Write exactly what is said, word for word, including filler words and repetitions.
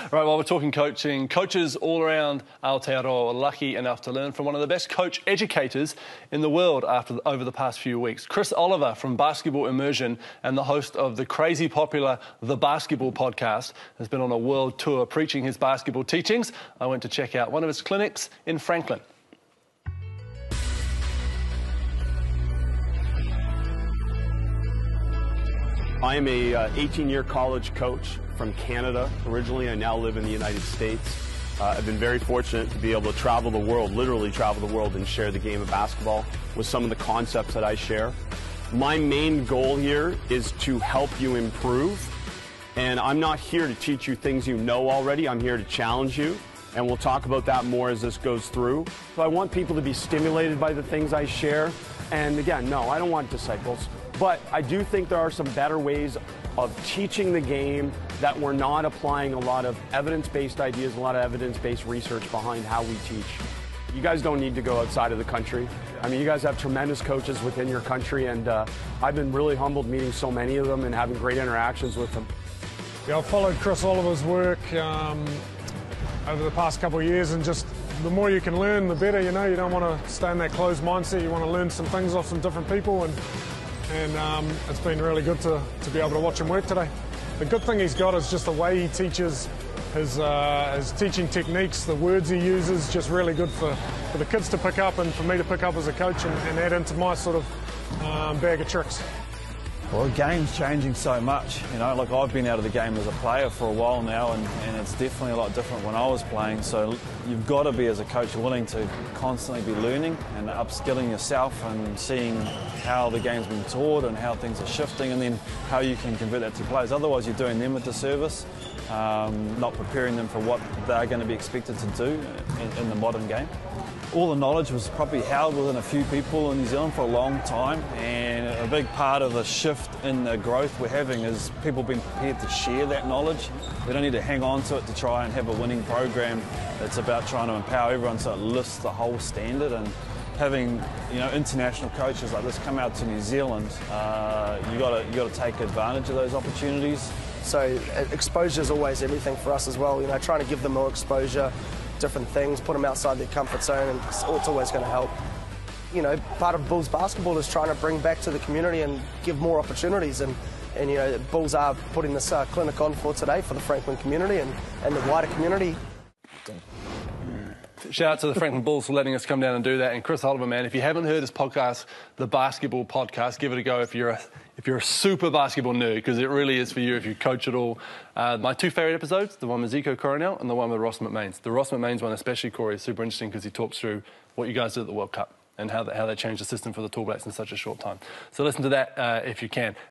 Right, while we're talking coaching, coaches all around Aotearoa are lucky enough to learn from one of the best coach educators in the world after over the past few weeks. Chris Oliver from Basketball Immersion and the host of the crazy popular The Basketball Podcast has been on a world tour preaching his basketball teachings. I went to check out one of his clinics in Franklin. I am a eighteen-year uh, college coach from Canada. Originally, I now live in the United States. Uh, I've been very fortunate to be able to travel the world, literally travel the world, and share the game of basketball with some of the concepts that I share. My main goal here is to help you improve, and I'm not here to teach you things you know already. I'm here to challenge you, and we'll talk about that more as this goes through. So I want people to be stimulated by the things I share, and again, no, I don't want disciples. But I do think there are some better ways of teaching the game that we're not applying a lot of evidence-based ideas, a lot of evidence-based research behind how we teach. You guys don't need to go outside of the country. I mean, you guys have tremendous coaches within your country, and uh, I've been really humbled meeting so many of them and having great interactions with them. Yeah, I've followed Chris Oliver's work um, over the past couple of years, and just the more you can learn, the better. You know, you don't want to stay in that closed mindset. You want to learn some things off some different people, and and um, it's been really good to, to be able to watch him work today. The good thing he's got is just the way he teaches, his, uh, his teaching techniques, the words he uses, just really good for, for the kids to pick up and for me to pick up as a coach and, and add into my sort of um, bag of tricks. Well, the game's changing so much, you know, like I've been out of the game as a player for a while now, and, and it's definitely a lot different when I was playing, so you've got to be, as a coach, willing to constantly be learning and upskilling yourself and seeing how the game's been taught and how things are shifting, and then how you can convert that to players. Otherwise you're doing them a disservice, um, not preparing them for what they're going to be expected to do in, in the modern game. All the knowledge was probably held within a few people in New Zealand for a long time, and a big part of the shift in the growth we're having is people being prepared to share that knowledge. They don't need to hang on to it to try and have a winning program. It's about trying to empower everyone so it lifts the whole standard, and having, you know, international coaches like this come out to New Zealand, uh, you got to you got to take advantage of those opportunities. So exposure is always everything for us as well. You know, trying to give them more exposure, different things, put them outside their comfort zone, and it's, it's always going to help. You know, part of Bulls basketball is trying to bring back to the community and give more opportunities, and, and you know, Bulls are putting this uh, clinic on for today for the Franklin community and, and the wider community. Shout out to the Franklin Bulls for letting us come down and do that. And Chris Oliver, man, if you haven't heard his podcast, The Basketball Podcast, give it a go if you're a, if you're a super basketball nerd, because it really is for you if you coach at all. Uh, my two favourite episodes, the one with Zico Coronel and the one with Ross McMains. The Ross McMains one especially, Corey, is super interesting because he talks through what you guys did at the World Cup and how they, how they changed the system for the Tall Blacks in such a short time. So listen to that uh, if you can.